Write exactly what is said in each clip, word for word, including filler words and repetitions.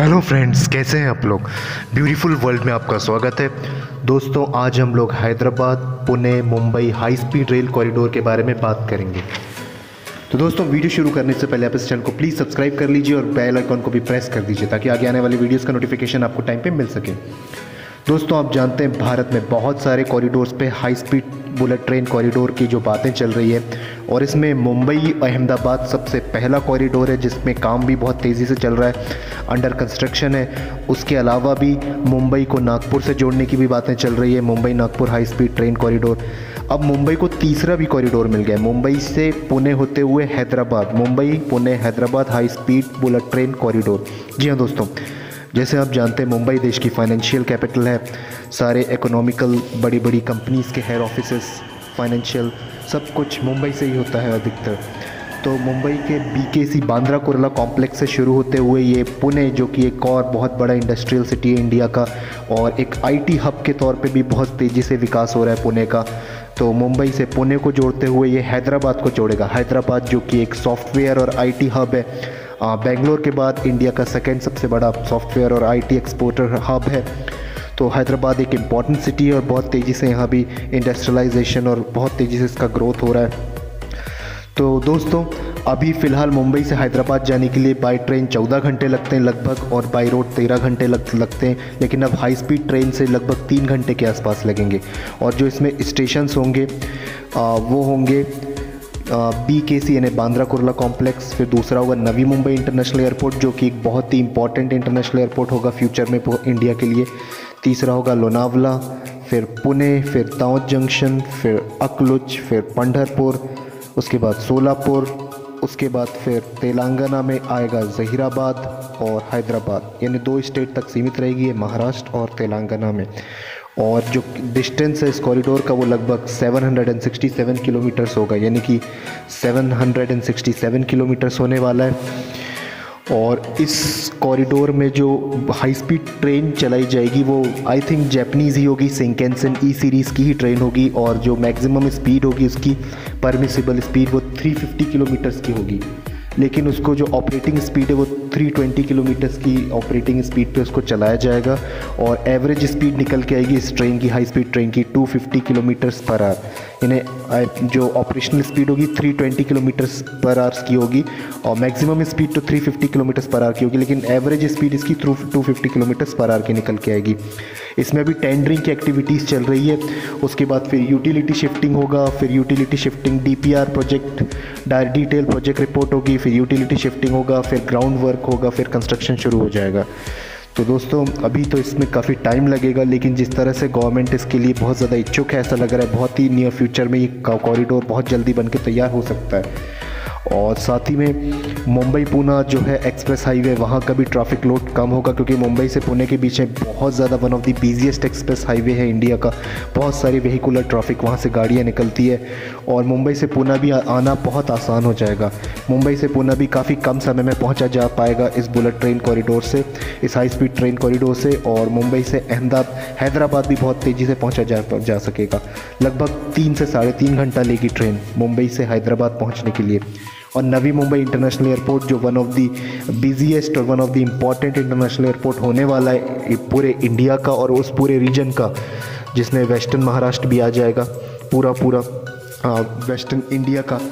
Hello friends, कैसे हैं आप लोग। ब्यूटीफुल वर्ल्ड में आपका स्वागत है। दोस्तों, आज हम लोग Hyderabad, Pune, Mumbai high speed rail corridor के बारे में बात करेंगे। तो दोस्तों, वीडियो शुरू करने से पहले आप इस चैनल को प्लीज़ सब्सक्राइब कर लीजिए और बेल आइकन को भी प्रेस कर दीजिए ताकि आगे आने वाली वीडियोज़ का नोटिफिकेशन आपको टाइम पे मिल सके। दोस्तों, आप जानते हैं भारत में बहुत सारे कॉरिडोर्स पे high speed bullet train corridor की जो बातें चल रही है, और इसमें मुंबई अहमदाबाद सबसे पहला कॉरिडोर है जिसमें काम भी बहुत तेज़ी से चल रहा है, अंडर कंस्ट्रक्शन है। उसके अलावा भी मुंबई को नागपुर से जोड़ने की भी बातें चल रही है, Mumbai Nagpur high speed train corridor. अब मुंबई को तीसरा भी कॉरिडोर मिल गया, मुंबई से पुणे होते हुए Hyderabad, Mumbai Pune Hyderabad high speed bullet train corridor. जी हाँ दोस्तों, जैसे आप जानते हैं मुंबई देश की फाइनेंशियल कैपिटल है। सारे इकोनॉमिकल बड़ी बड़ी कंपनीज़ के हेड ऑफिसेस, फाइनेंशियल सब कुछ मुंबई से ही होता है अधिकतर। तो मुंबई के बीकेसी बांद्रा कुर्ला कॉम्प्लेक्स से शुरू होते हुए ये पुणे, जो कि एक और बहुत बड़ा इंडस्ट्रियल सिटी है इंडिया का और एक आईटी हब के तौर पे भी बहुत तेज़ी से विकास हो रहा है पुणे का। तो मुंबई से पुणे को जोड़ते हुए ये हैदराबाद को जोड़ेगा। हैदराबाद जो कि एक सॉफ्टवेयर और आईटी हब है, बेंगलोर के बाद इंडिया का सेकेंड सबसे बड़ा सॉफ्टवेयर और आईटी एक्सपोर्टर हब है। तो हैदराबाद एक इम्पॉर्टेंट सिटी है और बहुत तेज़ी से यहाँ भी इंडस्ट्रियलाइजेशन और बहुत तेज़ी से इसका ग्रोथ हो रहा है। तो दोस्तों, अभी फ़िलहाल मुंबई से हैदराबाद जाने के लिए बाई ट्रेन चौदह घंटे लगते हैं लगभग, और बाई रोड तेरह घंटे लग लगते हैं, लेकिन अब हाई स्पीड ट्रेन से लगभग तीन घंटे के आसपास लगेंगे। और जो इसमें स्टेशंस होंगे आ, वो होंगे बी के सी यानी बांद्रा कुर्ला कॉम्प्लेक्स, फिर दूसरा होगा नवी मुंबई इंटरनेशनल एयरपोर्ट जो कि एक बहुत ही इंपॉर्टेंट इंटरनेशनल एयरपोर्ट होगा फ्यूचर में इंडिया के लिए। तीसरा होगा लोनावला, फिर पुणे, फिर ताउद जंक्शन, फिर अकलुज, फिर पंढरपुर, उसके बाद सोलापुर, उसके बाद फिर तेलंगाना में आएगा जहीराबाद और हैदराबाद, यानी दो स्टेट तक सीमित रहेगी ये, महाराष्ट्र और तेलंगाना में। और जो डिस्टेंस है इस कॉरिडोर का वो लगभग सात सौ सरसठ किलोमीटर्स होगा, यानी कि सात सौ सरसठ किलोमीटर्स होने वाला है। और इस कॉरिडोर में जो हाई स्पीड ट्रेन चलाई जाएगी वो आई थिंक जैपनीज़ ही होगी, शिंकैनसेन ई सीरीज़ की ही ट्रेन होगी, और जो मैक्सिमम स्पीड होगी उसकी परमिसिबल स्पीड वो तीन सौ पचास किलोमीटर्स की होगी, लेकिन उसको जो ऑपरेटिंग स्पीड है वो तीन सौ बीस किलोमीटर्स की ऑपरेटिंग स्पीड पे उसको चलाया जाएगा। और एवरेज स्पीड निकल के आएगी इस ट्रेन की, हाई स्पीड ट्रेन की, दो सौ पचास किलोमीटर्स पर आवर, यानी जो ऑपरेशनल स्पीड होगी तीन सौ बीस किलोमीटर्स पर आवर्स की होगी, और मैक्सिमम स्पीड तो तीन सौ पचास किलोमीटर्स पर आवर की होगी, लेकिन एवरेज स्पीड इसकी दो सौ पचास किलोमीटर्स पर आवर की निकल के आएगी। इसमें अभी टेंडरिंग की एक्टिविटीज़ चल रही है, उसके बाद फिर यूटिलिटी शिफ्टिंग होगा, फिर utility shifting DPR project detail project report होगी, फिर यूटिलिटी शिफ्टिंग होगा, फिर ग्राउंड वर्क होगा, फिर कंस्ट्रक्शन शुरू हो जाएगा। तो दोस्तों, अभी तो इसमें काफ़ी टाइम लगेगा, लेकिन जिस तरह से गवर्नमेंट इसके लिए बहुत ज़्यादा इच्छुक है, ऐसा लग रहा है बहुत ही नियर फ्यूचर में ये कॉरिडोर बहुत जल्दी बन के तैयार हो सकता है। और साथ ही में मुंबई पुणे जो है एक्सप्रेस हाईवे, वहाँ का भी ट्रैफिक लोड कम होगा, क्योंकि मुंबई से पुणे के बीच में बहुत ज़्यादा one of the busiest express highway है इंडिया का। बहुत सारी वेहिकुलर ट्रैफिक वहाँ से गाड़ियाँ निकलती है, और मुंबई से पुणे भी आना बहुत आसान हो जाएगा। मुंबई से पुणे भी काफ़ी कम समय में पहुँचा जा पाएगा इस बुलेट ट्रेन कॉरिडोर से, इस हाई स्पीड ट्रेन कॉरिडोर से। और मुंबई से अहमदाबाद हैदराबाद भी बहुत तेज़ी से पहुँचा जा जा सकेगा। लगभग तीन से साढ़े तीन घंटा लेगी ट्रेन मुंबई से हैदराबाद पहुँचने के लिए। और नवी मुंबई इंटरनेशनल एयरपोर्ट जो वन ऑफ दी बिजीएस्ट और one of the important international airport होने वाला है पूरे इंडिया का और उस पूरे रीजन का, जिसमें वेस्टर्न महाराष्ट्र भी आ जाएगा, पूरा पूरा वेस्टर्न इंडिया का,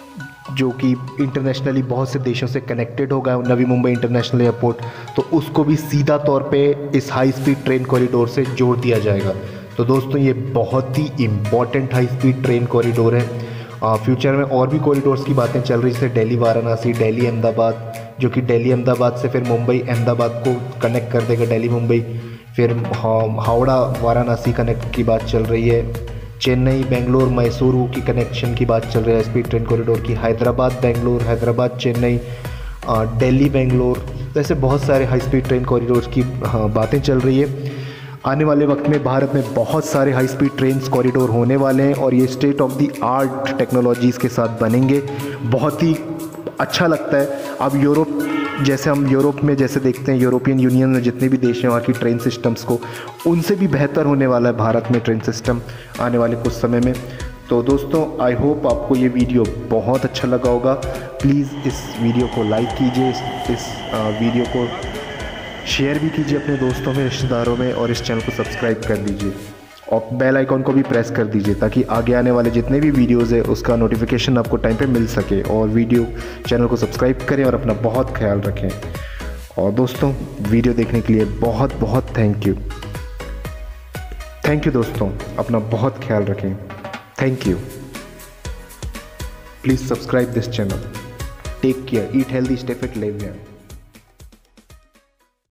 जो कि इंटरनेशनली बहुत से देशों से कनेक्टेड होगा नवी मुंबई इंटरनेशनल एयरपोर्ट, तो उसको भी सीधा तौर पे इस हाई स्पीड ट्रेन कॉरिडोर से जोड़ दिया जाएगा। तो दोस्तों, ये बहुत ही important high speed train corridor है। फ्यूचर में और भी कॉरिडोर्स की बातें चल रही, जैसे दिल्ली वाराणसी, दिल्ली अहमदाबाद, जो कि दिल्ली अहमदाबाद से फिर मुंबई अहमदाबाद को कनेक्ट कर देगा, दिल्ली मुंबई, फिर हावड़ा वाराणसी कनेक्ट की बात चल रही है, चेन्नई बेंगलोर मैसूरू की कनेक्शन की बात चल रही है स्पीड ट्रेन कॉरिडोर की, हैदराबाद बेंगलोर, हैदराबाद चेन्नई, दिल्ली बेंगलोर, ऐसे बहुत सारे हाई स्पीड ट्रेन कॉरिडोर्स की हाँ बातें चल रही है। आने वाले वक्त में भारत में बहुत सारे हाई स्पीड ट्रेन्स कॉरिडोर होने वाले हैं, और ये state of the art technologies के साथ बनेंगे। बहुत ही अच्छा लगता है। अब यूरोप, जैसे हम यूरोप में जैसे देखते हैं, यूरोपियन यूनियन में जितने भी देश हैं वहाँ की ट्रेन सिस्टम्स को, उनसे भी बेहतर होने वाला है भारत में ट्रेन सिस्टम आने वाले कुछ समय में। तो दोस्तों, आई होप आपको ये वीडियो बहुत अच्छा लगा होगा। प्लीज़ इस वीडियो को लाइक कीजिए, इस, इस वीडियो को शेयर भी कीजिए अपने दोस्तों में, रिश्तेदारों में, और इस चैनल को सब्सक्राइब कर दीजिए और बेल आइकॉन को भी प्रेस कर दीजिए ताकि आगे आने वाले जितने भी वीडियोज़ है उसका नोटिफिकेशन आपको टाइम पे मिल सके। और वीडियो चैनल को सब्सक्राइब करें और अपना बहुत ख्याल रखें। और दोस्तों, वीडियो देखने के लिए बहुत बहुत थैंक यू। थैंक यू दोस्तों, अपना बहुत ख्याल रखें। Thank you. Please subscribe this channel. Take care, eat healthy, stay fit, live young.